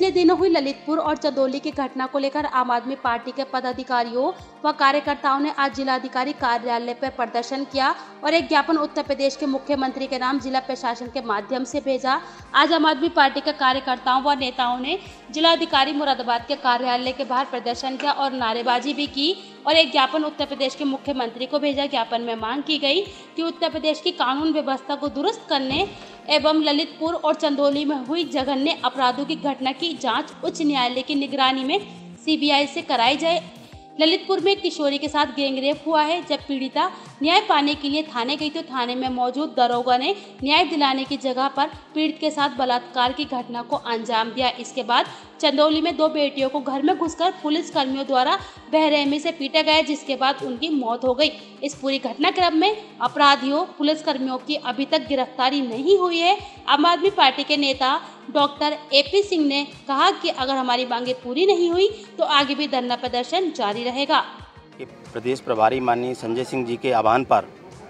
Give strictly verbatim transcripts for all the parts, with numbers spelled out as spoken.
पिछले दिनों हुई ललितपुर और चंदौली की घटना को लेकर आम आदमी पार्टी के पदाधिकारियों व कार्यकर्ताओं ने आज जिलाधिकारी कार्यालय पर प्रदर्शन किया और एक ज्ञापन उत्तर प्रदेश के मुख्यमंत्री के नाम जिला प्रशासन के माध्यम से भेजा। आज आम आदमी पार्टी के कार्यकर्ताओं व नेताओं ने जिलाधिकारी मुरादाबाद के कार्यालय के बाहर प्रदर्शन किया और नारेबाजी भी की और एक ज्ञापन उत्तर प्रदेश के मुख्यमंत्री को भेजा। ज्ञापन में मांग की गई कि उत्तर प्रदेश की कानून व्यवस्था को दुरुस्त करने एवं ललितपुर और चंदौली में हुई जघन्य अपराधों की घटना की जांच उच्च न्यायालय की निगरानी में सीबीआई से कराई जाए। ललितपुर में एक किशोरी के साथ गैंगरेप हुआ है। जब पीड़िता न्याय पाने के लिए थाने गई तो थाने में मौजूद दरोगा ने न्याय दिलाने की जगह पर पीड़ित के साथ बलात्कार की घटना को अंजाम दिया। इसके बाद चंदौली में दो बेटियों को घर में घुसकर पुलिस कर्मियों द्वारा बेरहमी से पीटा गया, जिसके बाद उनकी मौत हो गई। इस पूरी घटनाक्रम में अपराधियों पुलिस कर्मियों की अभी तक गिरफ्तारी नहीं हुई है। आम आदमी पार्टी के नेता डॉक्टर एपी सिंह ने कहा कि अगर हमारी मांगे पूरी नहीं हुई तो आगे भी धरना प्रदर्शन जारी रहेगा। प्रदेश प्रभारी माननीय संजय सिंह जी के आह्वान पर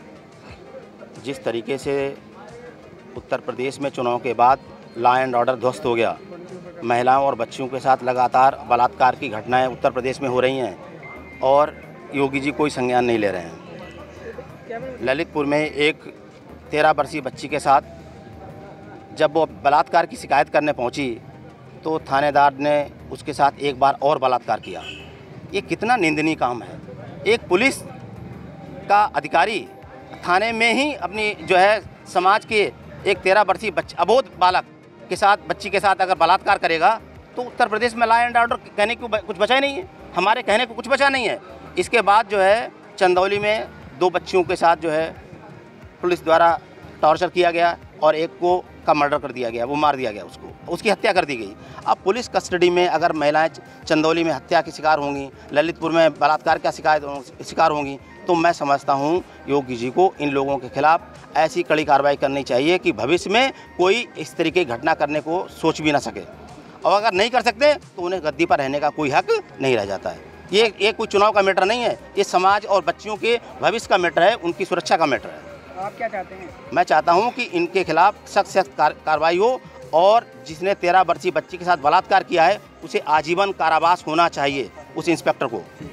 जिस तरीके से उत्तर प्रदेश में चुनाव के बाद लॉ एंड ऑर्डर ध्वस्त हो गया, महिलाओं और बच्चियों के साथ लगातार बलात्कार की घटनाएं उत्तर प्रदेश में हो रही हैं और योगी जी कोई संज्ञान नहीं ले रहे हैं। ललितपुर में एक तेरह वर्षीय बच्ची के साथ जब वो बलात्कार की शिकायत करने पहुंची तो थानेदार ने उसके साथ एक बार और बलात्कार किया। ये कितना निंदनीय काम है। एक पुलिस का अधिकारी थाने में ही अपनी जो है समाज के एक तेरह वर्षीय बच्चे अबोध बालक के साथ बच्ची के साथ अगर बलात्कार करेगा तो उत्तर प्रदेश में लॉ एंड ऑर्डर कहने को कुछ बचा नहीं है, हमारे कहने को कुछ बचा नहीं है। इसके बाद जो है चंदौली में दो बच्चियों के साथ जो है पुलिस द्वारा टॉर्चर किया गया और एक को का मर्डर कर दिया गया, वो मार दिया गया, उसको उसकी हत्या कर दी गई। अब पुलिस कस्टडी में अगर महिलाएं चंदौली में हत्या की शिकार होंगी, ललितपुर में बलात्कार का शिकायत शिकार होंगी, तो मैं समझता हूं योगी जी को इन लोगों के खिलाफ ऐसी कड़ी कार्रवाई करनी चाहिए कि भविष्य में कोई इस तरीके की घटना करने को सोच भी ना सके, और अगर नहीं कर सकते तो उन्हें गद्दी पर रहने का कोई हक नहीं रह जाता है। ये ये कोई चुनाव का मैटर नहीं है, ये समाज और बच्चियों के भविष्य का मैटर है, उनकी सुरक्षा का मैटर है। आप क्या चाहते हैं? मैं चाहता हूं कि इनके खिलाफ सख्त सख्त कार्रवाई हो और जिसने तेरह वर्षीय बच्ची के साथ बलात्कार किया है उसे आजीवन कारावास होना चाहिए उस इंस्पेक्टर को।